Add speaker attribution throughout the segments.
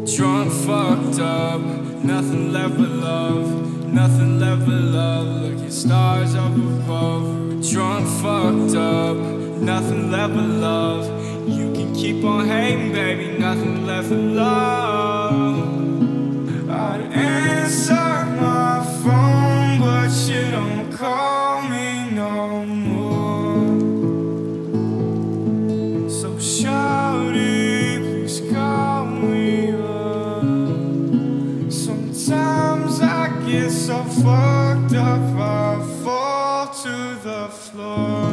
Speaker 1: Drunk, fucked up, nothing left but love, nothing left but love. Look at stars up above. Drunk, fucked up, nothing left but love. You can keep on hating, baby, nothing left but love. I'd answer my phone, but you don't call me no more. So shawty, please call me up. Sometimes I get so fucked up I fall to the floor.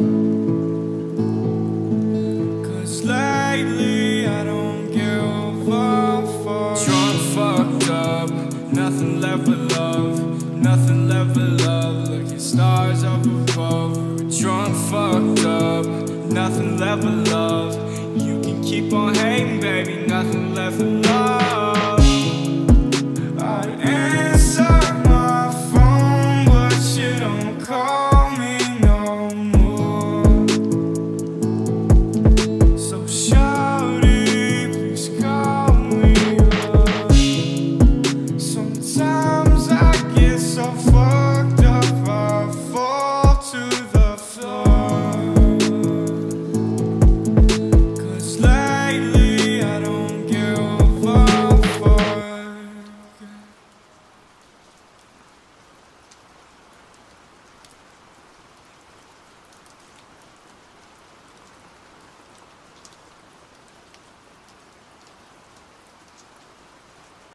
Speaker 1: Cause lately I don't give a fuck. Drunk, fucked up, nothing left but love, nothing left but love. Look at stars up above. Drunk, fucked up, nothing left but love.